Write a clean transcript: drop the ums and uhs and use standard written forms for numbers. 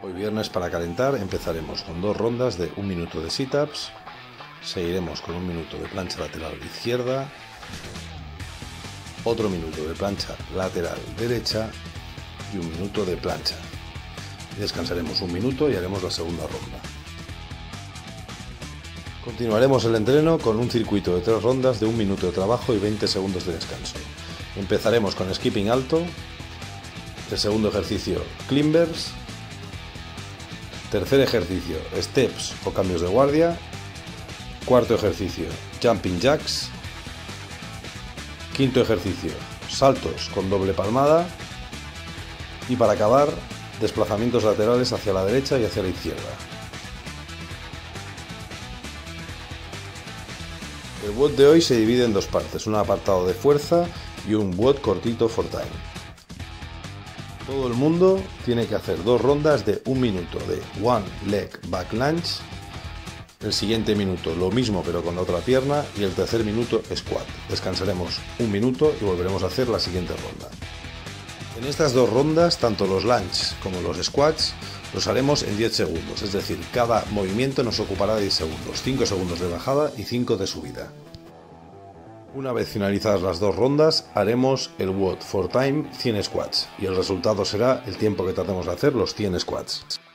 Hoy viernes para calentar empezaremos con 2 rondas de 1 minuto de sit-ups, seguiremos con 1 minuto de plancha lateral izquierda, otro minuto de plancha lateral derecha y 1 minuto de plancha. Descansaremos 1 minuto y haremos la segunda ronda. Continuaremos el entreno con un circuito de 3 rondas de 1 minuto de trabajo y 20 segundos de descanso. Empezaremos con skipping alto, el segundo ejercicio climbers, tercer ejercicio steps o cambios de guardia, cuarto ejercicio jumping jacks, quinto ejercicio saltos con doble palmada y para acabar desplazamientos laterales hacia la derecha y hacia la izquierda. El WOD de hoy se divide en 2 partes, un apartado de fuerza y un WOD cortito for time. Todo el mundo tiene que hacer 2 rondas de 1 minuto de one leg back lunge, el siguiente minuto lo mismo pero con la otra pierna y el tercer minuto squat. Descansaremos 1 minuto y volveremos a hacer la siguiente ronda. En estas 2 rondas, tanto los lunges como los squats los haremos en 10 segundos, es decir, cada movimiento nos ocupará 10 segundos, 5 segundos de bajada y 5 de subida. Una vez finalizadas las 2 rondas, haremos el WOD for time 100 squats y el resultado será el tiempo que tardemos en hacer los 100 squats.